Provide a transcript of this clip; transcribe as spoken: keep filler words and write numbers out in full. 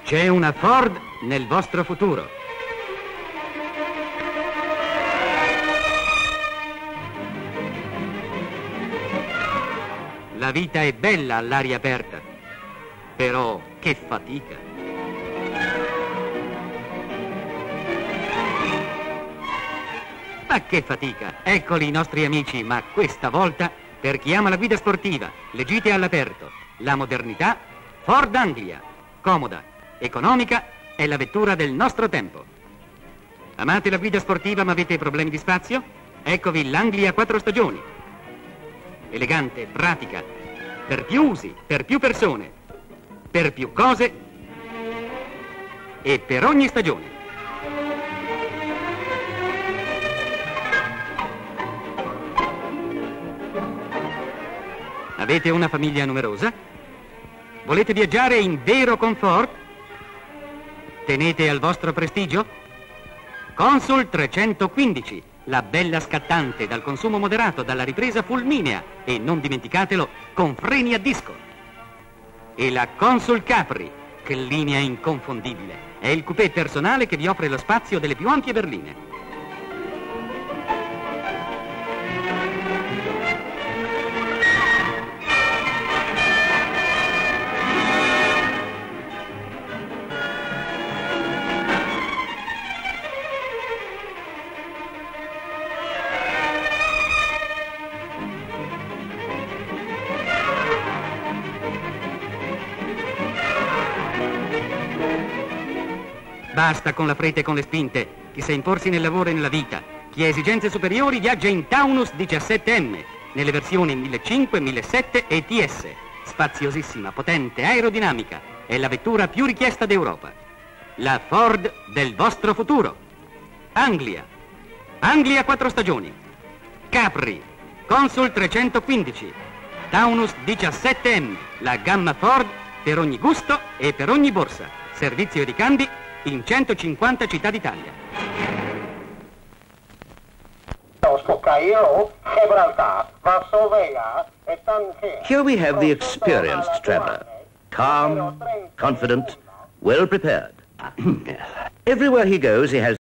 C'è una Ford nel vostro futuro. La vita è bella all'aria aperta, però che fatica. Ma che fatica! Eccoli i nostri amici, ma questa volta, per chi ama la guida sportiva, le gite all'aperto, la modernità, Ford Anglia. Comoda, economica, è la vettura del nostro tempo. Amate la guida sportiva ma avete problemi di spazio? Eccovi l'Anglia quattro stagioni. Elegante, pratica, per più usi, per più persone, per più cose e per ogni stagione. Avete una famiglia numerosa? Volete viaggiare in vero comfort? Tenete al vostro prestigio? Consul trecentoquindici, la bella scattante dal consumo moderato, dalla ripresa fulminea e, non dimenticatelo, con freni a disco. E la Consul Capri, che linea inconfondibile, è il coupé personale che vi offre lo spazio delle più ampie berline. Basta con la fretta e con le spinte. Chi sa imporsi nel lavoro e nella vita, chi ha esigenze superiori, viaggia in Taunus diciassette M, nelle versioni millecinquecento, millesettecento e T S. Spaziosissima, potente, aerodinamica. È la vettura più richiesta d'Europa. La Ford del vostro futuro. Anglia. Anglia quattro stagioni. Capri. Consul trecentoquindici. Taunus diciassette M. La gamma Ford per ogni gusto e per ogni borsa. Servizio e ricambi in centocinquanta città d'Italia. Here we have the experienced traveller, calm, confident, well prepared. Everywhere he goes, he has